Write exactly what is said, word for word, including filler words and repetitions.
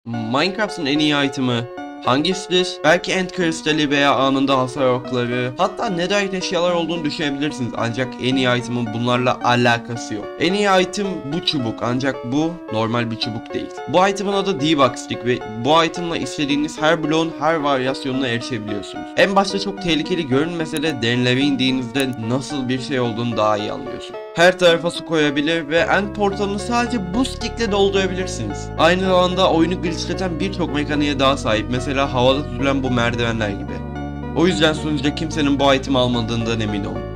Minecraft'ın en iyi item'ı hangisidir? Belki end kristali veya anında hasar okları, hatta netherite eşyalar olduğunu düşünebilirsiniz, ancak en iyi item'ın bunlarla alakası yok. En iyi item bu çubuk, ancak bu normal bir çubuk değil. Bu item'ın adı Debug Stick ve bu item'la istediğiniz her bloğun her varyasyonuna erişebiliyorsunuz. En başta çok tehlikeli görünmese de derinlere indiğinizde nasıl bir şey olduğunu daha iyi anlıyorsunuz. Her tarafa su koyabilir ve end portalını sadece bu stickle doldurabilirsiniz. Aynı zamanda oyunu glitchleten birçok mekaniğe daha sahip, mesela havada tutulan bu merdivenler gibi. O yüzden sunucuda kimsenin bu item almadığından emin olun.